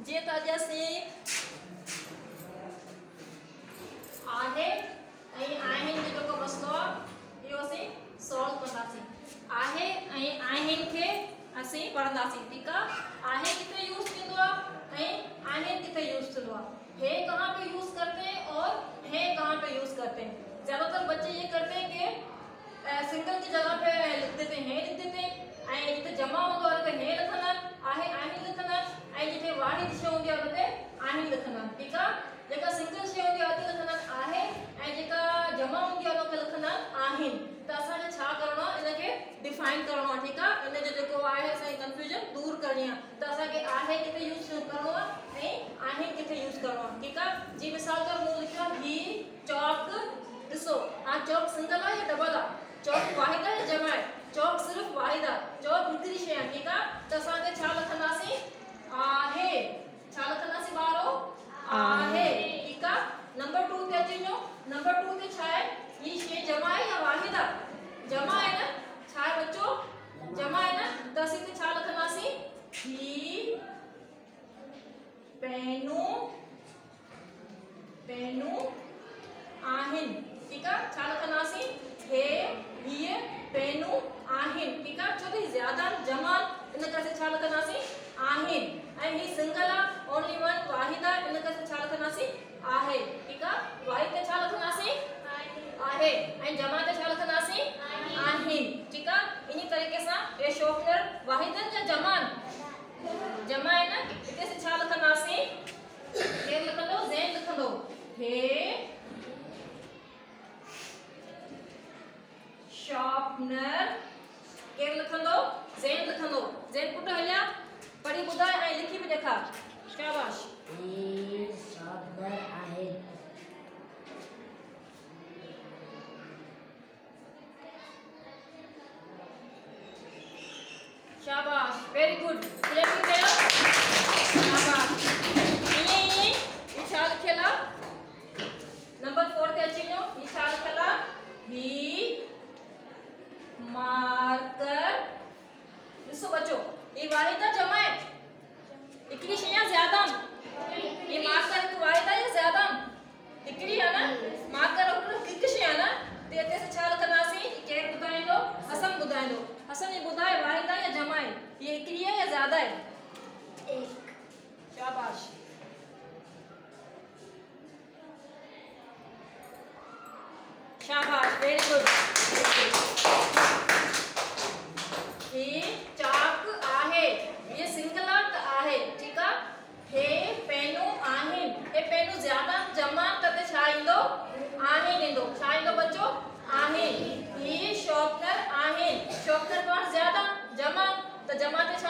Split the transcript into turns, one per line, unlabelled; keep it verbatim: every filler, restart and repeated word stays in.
जे त अॼु आहे ऐं आहिनि जो जेको मसलो आहे इहो असीं सॉल्व कंदासीं। आहे ऐं आहिनि खे असीं पढ़ंदासीं। ठीकु आहे। आहे किथे यूज़ थींदो आहे ऐं आहिनि किथे यूज़ थींदो आहे। है कहाँ पे यूज़ करते हैं और है कहाँ पे यूज़ करते हैं। ज़्यादातर बच्चे ये करते हैं कि सिंगल की जगह पे लिख देते हैं, है लिख देते हैं ऐं जिते जमा हूंदो आहे उते है लिखंदा आहिनि, आहे आहिनि लिखंदा आहिनि ऐं जिते वाहिद शइ हूंदी आहे उते आहिनि लिखंदा आहिनि। ठीकु आहे। जेका सिंगल शइ हूंदी आहे उते लिखंदा आहिनि आहे ऐं जेका जमा हूंदी आहे उते लिखंदा आहिनि। त असांखे छा करणो आहे, इनखे डिफाइन करणो आहे। ठीकु आहे। इन जो जेको आहे असांजी कंफ्यूजन दूर करणी आहे। त असांखे आहे किथे यूज़ करणो आहे ऐं आहिनि किथे यूज़ करणो आहे। ठीकु आहे। जी मिसाल तौर मूं लिखियो आहे ही चॉक। ॾिसो हाणे चॉक सिंगल आहे या डबल आहे, चॉक वाहिद आहे या जमा आहे, चॉक सिर्फ़ वाहिद आहे, चॉक हिकिड़ी शइ आहे। ठीकु आहे। त असांखे छा लिखंदासीं, आहे। छा लिखंदासीं ॿारो, आहे। ठीकु आहे। नंबर टू ते अची वञो। नंबर टू ते छा आहे, ही शइ जमा आहे या वाहिद आहे, जमा आहे न, छा आहे बच्चो, जमा आहे न। त असीं छा लिखंदासीं, ही पेनूं पेनूं आहिनि। ठीकु आहे। छा लिखंदासीं, हे हीअ पेनूं आहिनि। ठीकु आहे। छो त ज़्यादा जमा इन करे छा लिखंदासीं, आहिनि ऐं ही सिंगल आहे, ओनली वन वाहिद आहे, इन करे छा लिखंदासीं, आहे। ठीकु आहे। वाहिद ते छा लिखंदासीं, आहे ऐं जमा ते छा लिखंदासीं, आहिनि। ठीकु आहे। इन तरीक़े सां हे शॉर्टनर वाहिदनि जा जमा जमा आहे न, हिते छा लिखंदासीं, केरु लिखंदो, ज़ैन लिखंदो, हे शॉर्पनर, केरु लिखंदो, ज़ैन लिखंदो। ज़ैन पुट हलिया पढ़ी ॿुधाए ऐं लिखी बि ॾेखार। शाबाश।
ही शॉर्पनर आहे।
शाबाश, वेरी गुड। क्लियर थी वियो। शाबाश। ईअं ई ही छा लिखियल आहे, नंबर फोर ते अची वञो। ही छा लिखियल आहे, ही मार्कर। ॾिसो बच्चो, ये वाहिद आहे जमा आहे, हिकिड़ी शइ आहे ज़्यादा, ये मार्कर हिकु वाहिद आहे या ज़्यादा, हिकिड़ी आहे न, मार्कर हिकु शइ आहे न। त हिते छा लिखंदासीं, केरु ॿुधाईंदो, हसन ॿुधाईंदो। हसन ये ॿुधाए वाहिद आहे या जमा आहे, ये हिकिड़ी है या ज़्यादा है, एक। शाबाश। शाबाश, वेरी गुड। हे चाक आहे, ये सिंगल आहे। ठीकु आहे। हे पेनूं आहिनि, हे पेनूं ज़्यादा जमा त छा ईंदो, आहिनि ईंदो। छा ईंदो बच्चो, आहिनि। ही शॉर्पनर आहिनि, शॉर्पनर पाण ज़्यादा जमा त जमा ते